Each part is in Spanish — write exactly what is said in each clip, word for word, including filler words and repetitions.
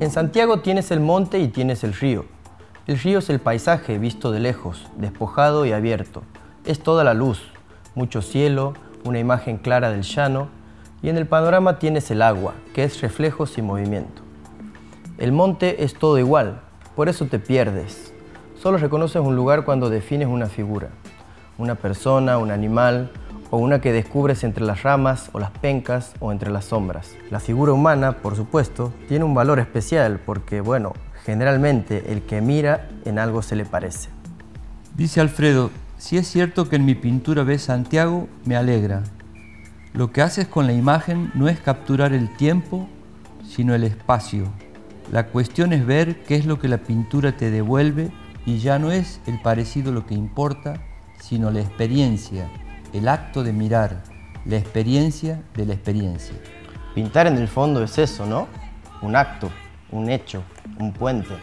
En Santiago tienes el monte y tienes el río. El río es el paisaje visto de lejos, despojado y abierto. Es toda la luz, mucho cielo, una imagen clara del llano, y en el panorama tienes el agua, que es reflejos y movimiento. El monte es todo igual, por eso te pierdes. Solo reconoces un lugar cuando defines una figura, una persona, un animal, o una que descubres entre las ramas o las pencas o entre las sombras. La figura humana, por supuesto, tiene un valor especial porque, bueno, generalmente el que mira en algo se le parece. Dice Alfredo, si es cierto que en mi pintura ves Santiago, me alegra. Lo que haces con la imagen no es capturar el tiempo, sino el espacio. La cuestión es ver qué es lo que la pintura te devuelve y ya no es el parecido lo que importa, sino la experiencia, el acto de mirar, la experiencia de la experiencia. Pintar en el fondo es eso, ¿no? Un acto, un hecho, un puente.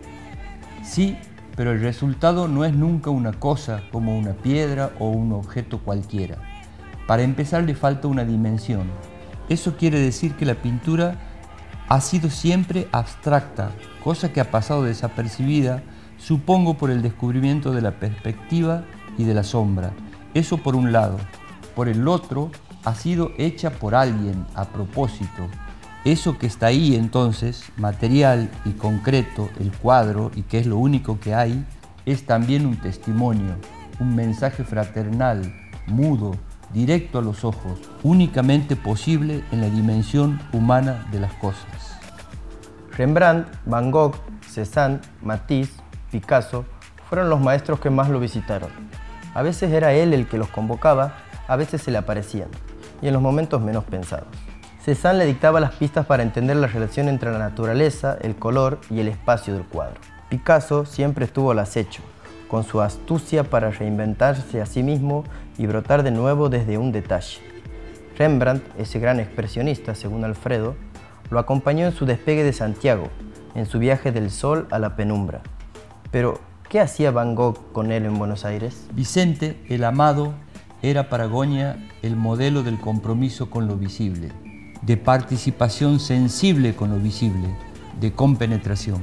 Sí, pero el resultado no es nunca una cosa como una piedra o un objeto cualquiera. Para empezar le falta una dimensión. Eso quiere decir que la pintura ha sido siempre abstracta, cosa que ha pasado desapercibida, supongo por el descubrimiento de la perspectiva y de la sombra. Eso por un lado. Por el otro, ha sido hecha por alguien a propósito. Eso que está ahí entonces, material y concreto, el cuadro, y que es lo único que hay, es también un testimonio, un mensaje fraternal, mudo, directo a los ojos, únicamente posible en la dimensión humana de las cosas. Rembrandt, Van Gogh, Cézanne, Matisse, Picasso fueron los maestros que más lo visitaron. A veces era él el que los convocaba, a veces se le aparecían, y en los momentos menos pensados. Cézanne le dictaba las pistas para entender la relación entre la naturaleza, el color y el espacio del cuadro. Picasso siempre estuvo al acecho, con su astucia para reinventarse a sí mismo y brotar de nuevo desde un detalle. Rembrandt, ese gran expresionista, según Alfredo, lo acompañó en su despegue de Santiago, en su viaje del sol a la penumbra. Pero, ¿qué hacía Van Gogh con él en Buenos Aires? Vicente, el amado, era para Goña el modelo del compromiso con lo visible, de participación sensible con lo visible, de compenetración.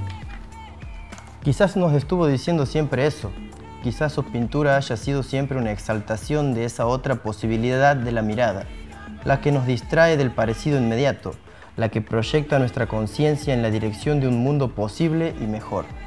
Quizás nos estuvo diciendo siempre eso. Quizás su pintura haya sido siempre una exaltación de esa otra posibilidad de la mirada, la que nos distrae del parecido inmediato, la que proyecta nuestra conciencia en la dirección de un mundo posible y mejor.